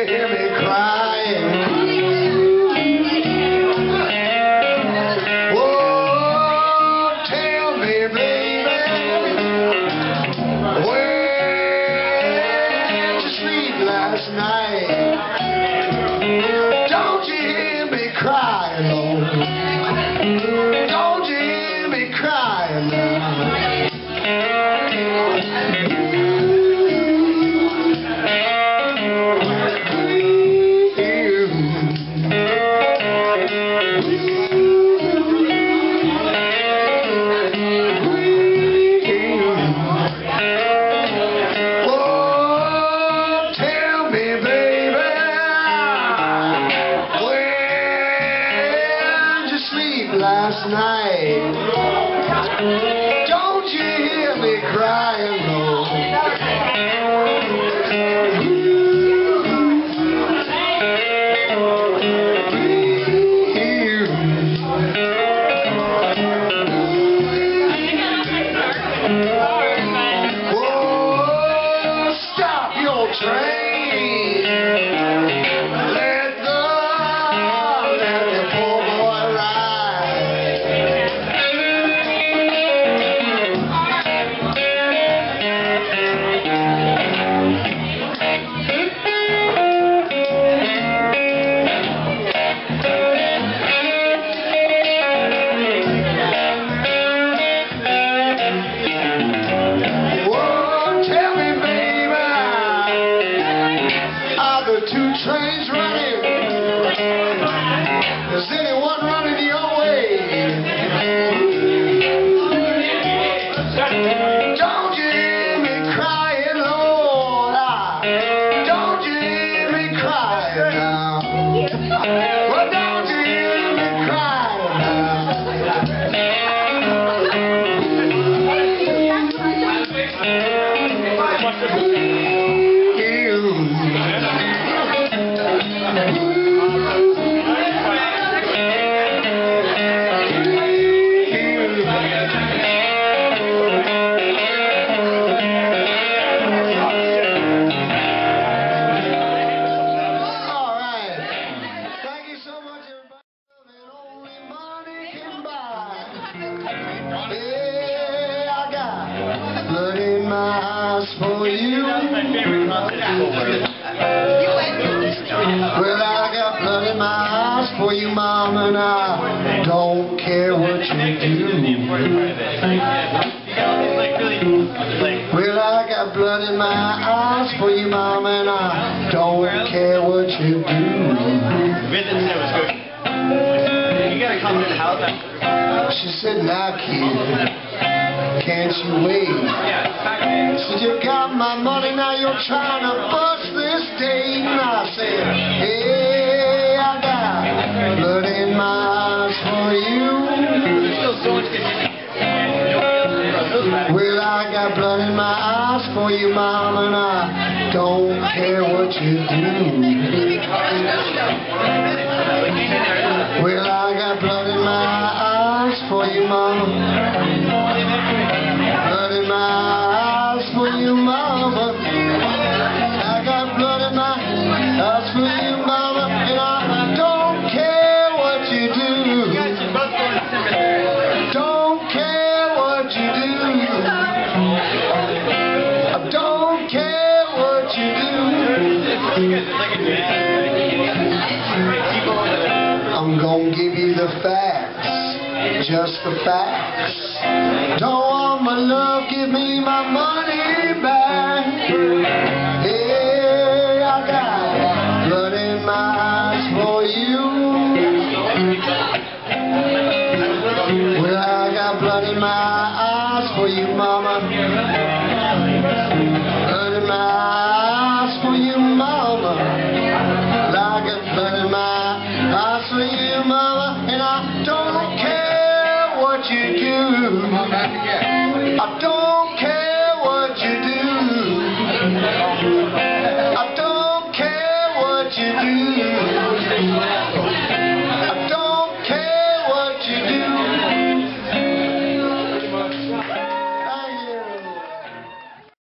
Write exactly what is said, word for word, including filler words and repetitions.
hear me crying? Oh, tell me, baby, where'd you sleep last night? Don't you hear me crying, Lord? Don't you hear me crying now? Last night, don't you hear me crying, Lord? Oh, stop your train. Let the, let the poor boy ride. Two trains running. Is anyone running your way? Don't you hear me crying, Lord? Don't you hear me crying now? Well, don't you hear me crying Hey, I got blood in my eyes for you. Well, I got blood in my eyes for you, Mom, and I don't care what you do. Well, I got blood in my eyes for you, Mom, and I don't care what you do. You gotta come to the house. She said, now, kid, can't you wait? She said, you got my money, now you're trying to bust this date. And I said, hey, I got blood in my eyes for you. Well, I got blood in my eyes for you, Mom, and I don't care what you do. Well, I got blood in my eyes for you, Mama. Blood in my eyes for you, Mama. I got blood in my eyes for you, Mama, and I don't care what you do. Don't care what you do. I don't care what you do. I'm gonna give you the facts, just the facts. Don't want my love, give me my money back. Hey, I got blood in my eyes for you. Well, I got blood in my eyes for you, Mama.